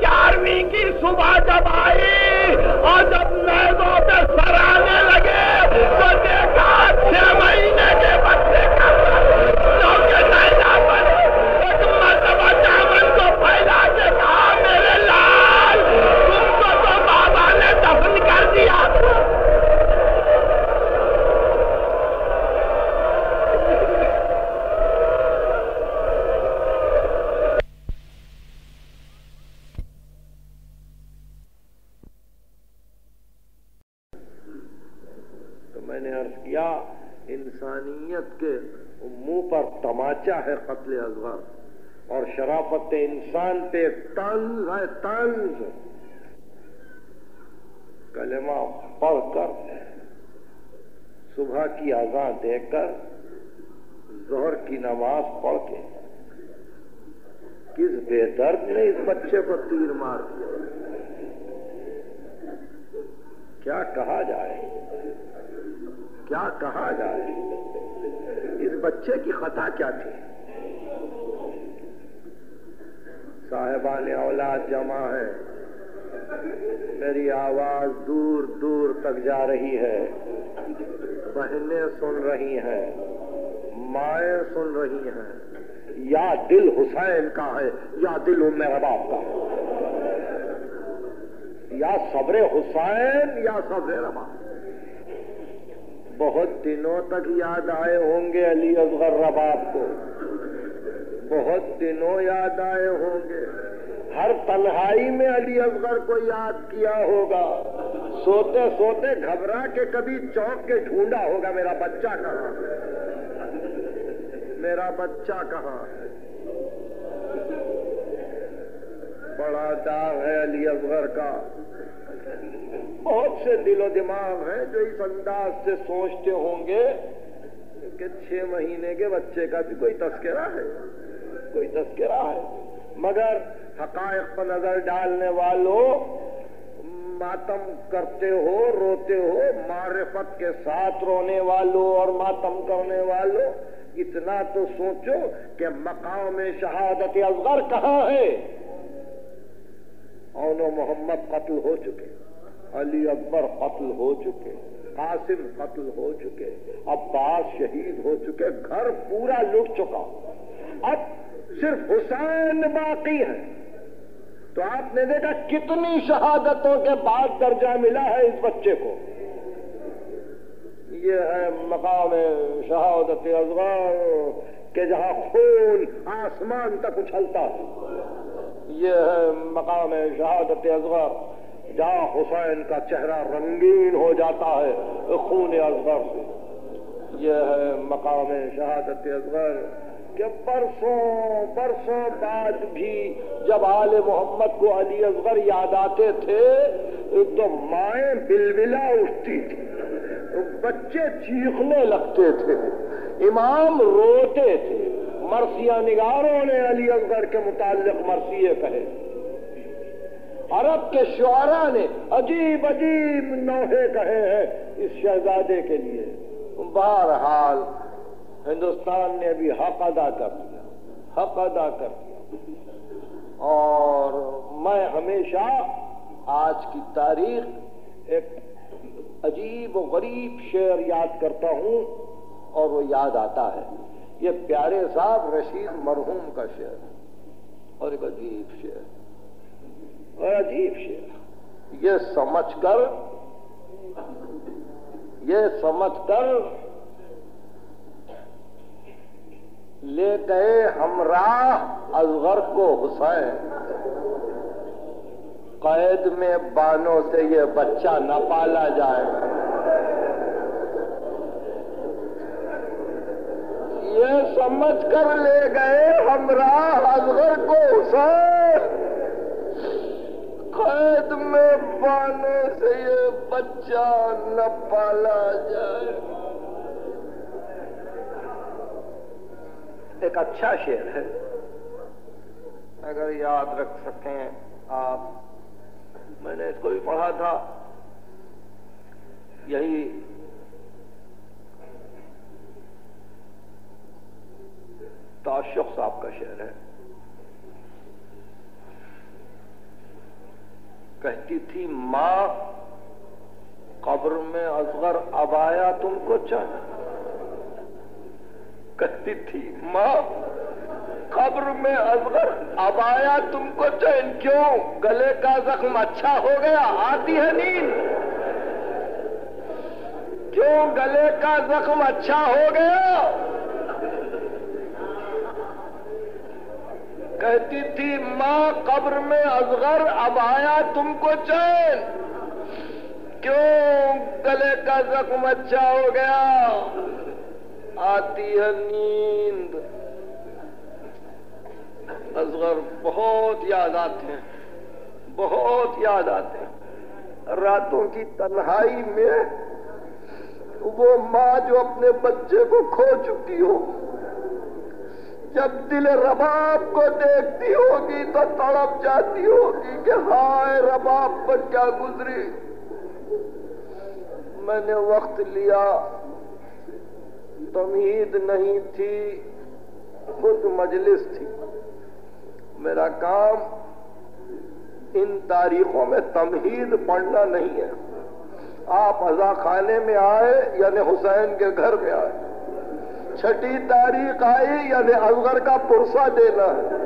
صبح جب آئی اور جب نیزوں پہ سر آنے لگے تو دیکھا چھ مہینے کے بچے کا کے نیزہ پر ایک مرتبہ دامن کو پھیلا کے کہا میرے لال تم کو تو بابا نے دفن کر دیا. انسانیت کے منہ پر تماچا ہے قتل اصغر اور شرافت انسان پہ طنز ہے طنز. کلمہ پڑھ کر صبح کی اذان دے کر ظہر کی نماز پڑھ کے کس بے درد نے اس بچے کو تیر مار دیا. کیا کہا جائے کیا کہا جائے اس بچے کی خطا کیا تھی. صاحبان اولاد جمع ہے, میری آواز دور دور تک جا رہی ہے, بہنیں سن رہی ہیں, مائیں سن رہی ہیں. یا دل حسین کا ہے یا دل ام رباب کا, یا صبر حسین یا صبر رباب. بہت دنوں تک یاد آئے ہوں گے علی اصغر رباب کو, بہت دنوں یاد آئے ہوں گے. ہر تنہائی میں علی اصغر کو یاد کیا ہوگا. سوتے سوتے گھبرا کے کبھی چوک کے ڈھونڈا ہوگا میرا بچہ کہاں ہے, میرا بچہ کہاں ہے. بڑا داغ ہے علی اصغر کا. بہت سے دل و دماغ ہیں جو اس انداز سے سوچتے ہوں گے کہ چھ مہینے کے بچے کا بھی کوئی تذکرہ ہے, کوئی تذکرہ ہے. مگر حقائق پر نظر ڈالنے والوں, ماتم کرتے ہو روتے ہو, معرفت کے ساتھ رونے والوں اور ماتم کرنے والوں, اتنا تو سوچو کہ مقام شہادت اصغر کہاں ہے. اون و محمد قتل ہو چکے, علی اکبر قتل ہو چکے, قاسم قتل ہو چکے, عباس شہید ہو چکے, گھر پورا لٹ چکا. اب صرف حسین باقی ہے. تو آپ نے دیکھا کتنی شہادتوں کے بعد درجہ ملا ہے اس بچے کو. یہ ہے مقام شہادت اصغر کہ جہاں خون آسمان تک اچھلتا ہے. یہ ہے مقام شہادت اصغر جہاں حسین کا چہرہ رنگین ہو جاتا ہے خون اصغر سے. یہ ہے مقام شہادت اصغر کہ برسوں برسوں بعد بھی جب آل محمد کو علی اصغر یاد آتے تھے تو مائیں بلبلا اٹھتی تھی, بچے چیخنے لگتے تھے, امام روتے تھے. مرثیہ نگاروں نے علی اصغر کے متعلق مرثیے کہے, عرب کے شعراء نے عجیب عجیب نوحے کہے ہیں اس شہزادے کے لیے. بہرحال ہندوستان نے بھی حق ادا کر دیا, حق ادا کر دیا. اور میں ہمیشہ آج کی تاریخ ایک عجیب و غریب شعر یاد کرتا ہوں اور وہ یاد آتا ہے. یہ پیارے صاحب رشید مرحوم کا شعر اور ایک عجیب شعر اور عجیب شعر. یہ سمجھ کر یہ سمجھ کر لے گئے ہمراہ اصغر کو حسین, قید میں بانوں سے یہ بچہ نہ پالا جائے. یہ سمجھ کر لے گئے ہمراہ اصغر کو حسین, قید میں بانوں سے یہ بچہ نہ پالا جائے. ایک اچھا شعر ہے, اگر یاد رکھ سکیں آپ. میں نے اس کو بھی پڑھا تھا, یہی تعشق صاحب کا شعر ہے. کہتی تھی ماں قبر میں اصغر اب آیا تم کو چاہیے. کہتی تھی ماں قبر میں اصغر اب آیا تم کو چین. کیوں؟ گلے کا زخم اچھا ہو گیا آتی ہے نیند. کیوں گلے کا زخم اچھا ہو گیا؟ کہتی تھی ماں قبر میں اصغر اب آیا تم کو چین. کیوں؟ گلے کا زخم اچھا ہو گیا آتی ہے نیند. اصغر بہت یاد آتے ہیں, بہت یاد آتے ہیں. راتوں کی تنہائی میں وہ ماں جو اپنے بچے کو کھو چکی ہو, جب دل رباب کو دیکھتی ہوگی تو تڑپ جاتی ہوگی کہ ہائے رباب پر کیا گزری. میں نے وقت لیا, تمہید نہیں تھی, خود مجلس تھی. میرا کام ان تاریخوں میں تمہید پڑھنا نہیں ہے. آپ عزا خانے میں آئے یعنی حسین کے گھر میں آئے, چھٹی تاریخ آئی یعنی اصغر کا پرسہ دینا ہے.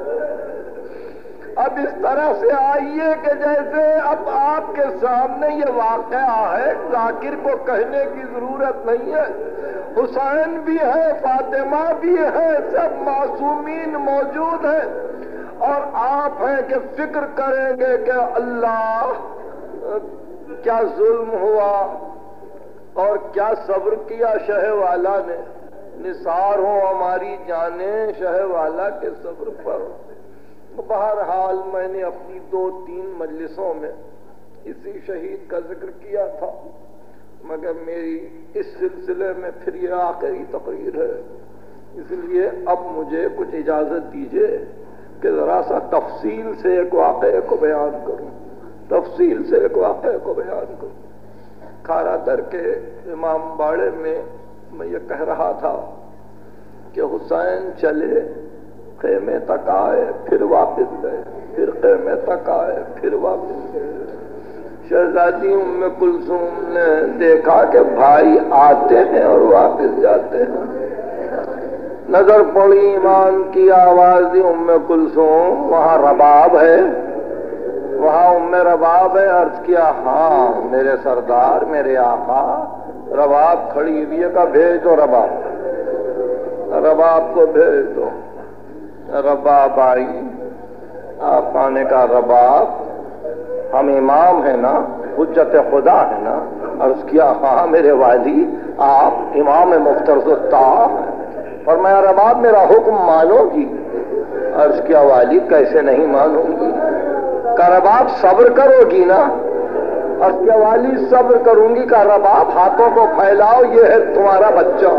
اب اس طرح سے آئیے کہ جیسے اب آپ کے سامنے یہ واقعہ ہے, ذاکر کو کہنے کی ضرورت نہیں ہے. حسین بھی ہے, فاطمہ بھی ہے, سب معصومین موجود ہیں, اور آپ ہیں کہ فکر کریں گے کہ اللہ کیا ظلم ہوا اور کیا صبر کیا شہ والا نے. نثار ہو ہماری جانیں شہ والا کے صبر پر. بہرحال میں نے اپنی دو تین مجلسوں میں اسی شہید کا ذکر کیا تھا, مگر میری اس سلسلے میں پھر یہ آخری تقریر ہے. اس لیے اب مجھے کچھ اجازت دیجیے کہ ذرا سا تفصیل سے ایک واقعے کو بیان کروں, تفصیل سے ایک واقعے کو بیان کروں. کھارا در کے امام باڑے میں میں یہ کہہ رہا تھا کہ حسین چلے, خیمے تک آئے, پھر واپس گئے, پھر خیمے تک آئے, پھر واپس گئے. شہزادی ام کلثوم نے دیکھا کہ بھائی آتے ہیں اور واپس جاتے ہیں. نظر پڑی ایمان کی آواز دی ام کلثوم وہاں رباب ہے, وہاں ام رباب ہے. عرض کیا ہاں میرے سردار میرے آقا رباب کھڑی ہوئی ہے, کا بھیج دو رباب, رباب کو بھیج دو. رباب آئی, آپ آنے کا رباب, ہم امام ہیں نا, حجت خدا ہے نا. عرض کیا ہاں میرے والی آپ امام مفترض الطاعہ. فرمایا رباب میرا حکم مانو گی؟ عرض کیا والی کیسے نہیں مانوں گی. کہ رباب صبر کرو گی نا؟ عرض کیا والی صبر کروں گی. کہ رباب ہاتھوں کو پھیلاؤ, یہ ہے تمہارا بچہ.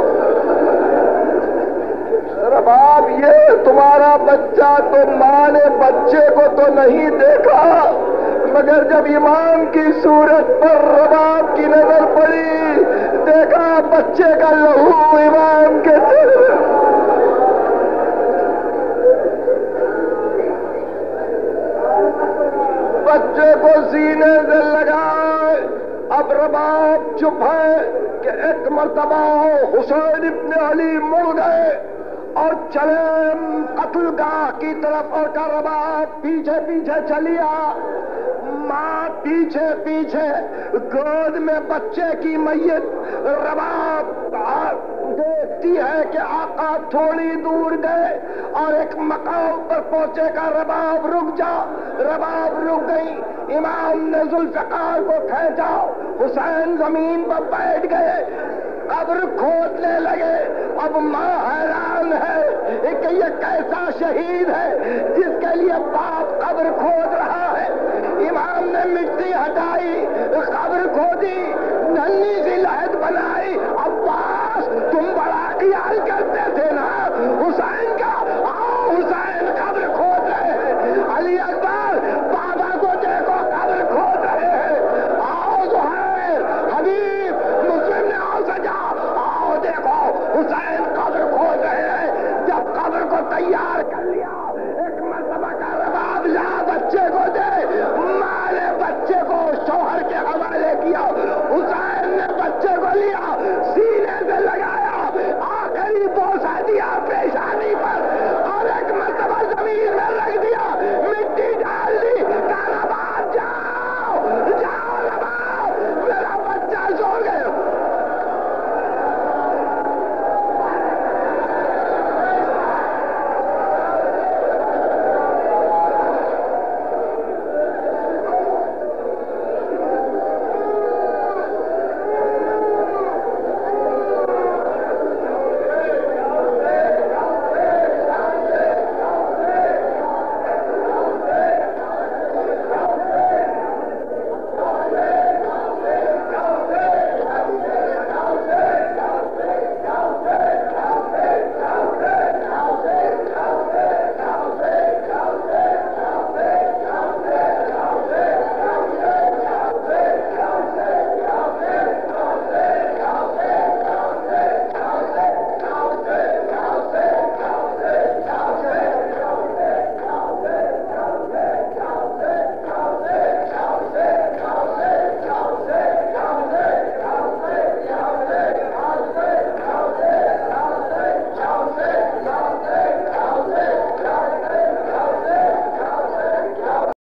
رباب یہ تمہارا بچہ, تو ماں نے بچے کو تو نہیں دیکھا, مگر جب امام کی صورت پر رباب کی نظر پڑی دیکھا بچے کا لہو امام کے چہرے. بچے کو سینے سے لگائے. اب رباب چپ ہے کہ ایک مرتبہ حسین ابن علی مڑ گئے اور چلے قتل گاہ کی طرف, اور کا رباب پیچھے پیچھے چلیا. ماں پیچھے پیچھے گود میں بچے کی میت. رباب دیکھتی ہے کہ آقا تھوڑی دور گئے اور ایک مقام پر پہنچے گا. رباب رک جا. رباب رک گئی. امام نے ذوالفقار کو کھینچا, حسین زمین پر بیٹھ گئے, قبر کھودنے لگے. اب ماں حیران ہے کہ یہ کیسا شہید ہے جس کے لیے باپ قبر کھود رہا ہے. امام نے مٹی ہٹائی, قبر کھودی,